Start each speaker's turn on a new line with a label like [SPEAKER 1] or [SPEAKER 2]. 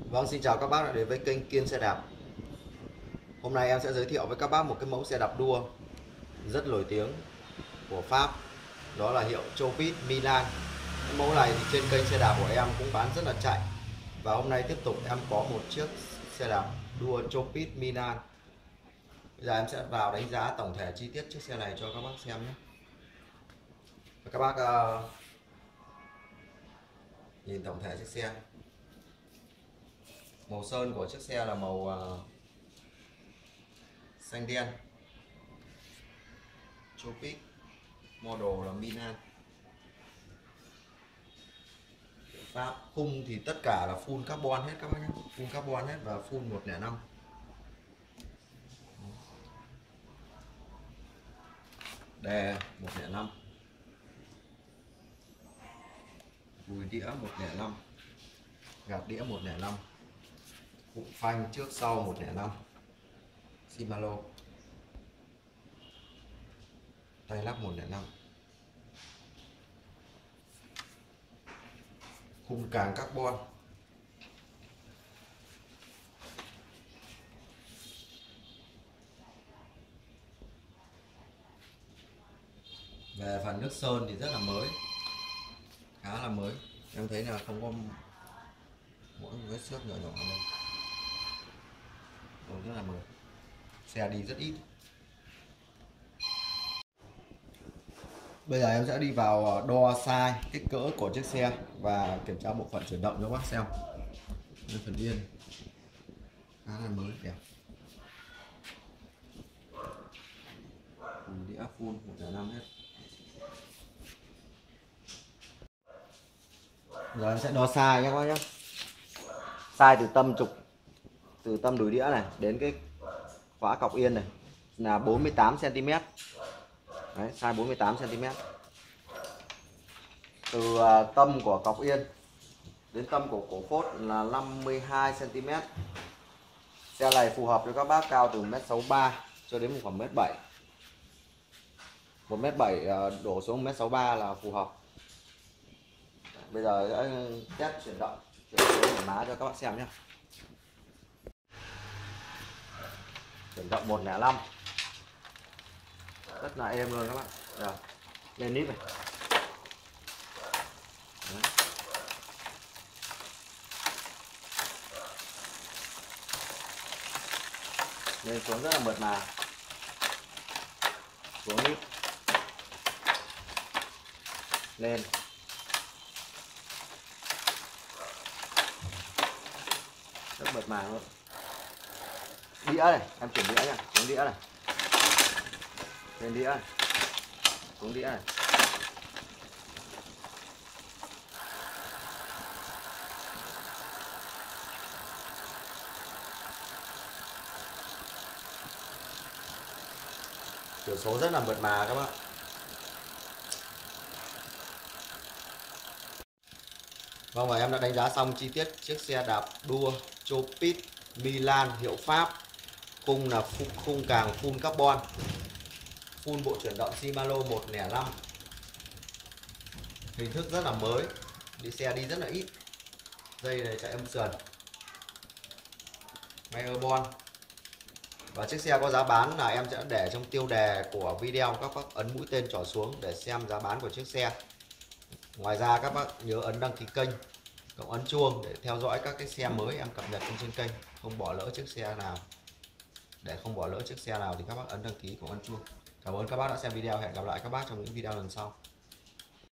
[SPEAKER 1] Vâng, xin chào các bác đã đến với kênh Kiên Xe Đạp. Hôm nay em sẽ giới thiệu với các bác một cái mẫu xe đạp đua rất nổi tiếng của Pháp. Đó là hiệu Chopit Milan. Cái mẫu này thì trên kênh xe đạp của em cũng bán rất là chạy. Và hôm nay tiếp tục em có một chiếc xe đạp đua Chopit Milan. Bây giờ em sẽ vào đánh giá tổng thể chi tiết chiếc xe này cho các bác xem nhé. Và các bác nhìn tổng thể chiếc xe. Màu sơn của chiếc xe là màu xanh đen. Chopit, model là Milan. Pháp khung thì tất cả là full carbon hết các bác nhé, full carbon hết và full 105. Đề 105, vùi đĩa 105, gạt đĩa 105, cụm phanh trước sau 105, Shimano, tay lắc 105, khung càng carbon. Về phần nước sơn thì rất là mới, khá là mới, em thấy là không có mỗi vết xước nhỏ nhỏ ở đây. Rất là mới, xe đi rất ít. Bây giờ em sẽ đi vào đo size kích cỡ của chiếc xe và kiểm tra bộ phận chuyển động cho bác xem. Đây, phần yên khá là mới đẹp, đĩa full 105 hết. Giờ em sẽ đo size nhé các bác nhé. Size từ tâm trục, từ tâm đùi đĩa này đến cái khóa cọc yên này là 48 cm. Đấy, size 48 cm. Từ tâm của cọc yên đến tâm của cổ phốt là 52 cm. Xe này phù hợp cho các bác cao từ 1m63 cho đến khoảng 1m7. 1m7 đổ xuống 1m63 là phù hợp. Bây giờ sẽ test chuyển động thoải mái cho các bác xem nhé. Chuyển động 105 rất là êm luôn các bạn. Rồi, lên nít này. Đấy. Lên xuống rất là mượt mà. Xuống nít. Lên. Rất mượt mà luôn. Đĩa này, em chuyển đĩa nha, xuống đĩa này. Lên đĩa này. Xuống đĩa này. Chuyển số rất là mượt mà các bạn. Vâng, và em đã đánh giá xong chi tiết chiếc xe đạp đua Chopit Milan hiệu Pháp. Khung là khung càng full carbon, full bộ chuyển động Shimano 105. Hình thức rất là mới, đi xe đi rất là ít. Dây này chạy âm sườn, máy carbon. Và chiếc xe có giá bán là em sẽ để trong tiêu đề của video, các bác ấn mũi tên trỏ xuống để xem giá bán của chiếc xe. Ngoài ra các bác nhớ ấn đăng ký kênh, cộng ấn chuông để theo dõi các cái xe mới em cập nhật trên kênh, không bỏ lỡ chiếc xe nào. Để không bỏ lỡ chiếc xe nào thì các bác ấn đăng ký, cộng ấn chuông. Cảm ơn các bác đã xem video, hẹn gặp lại các bác trong những video lần sau.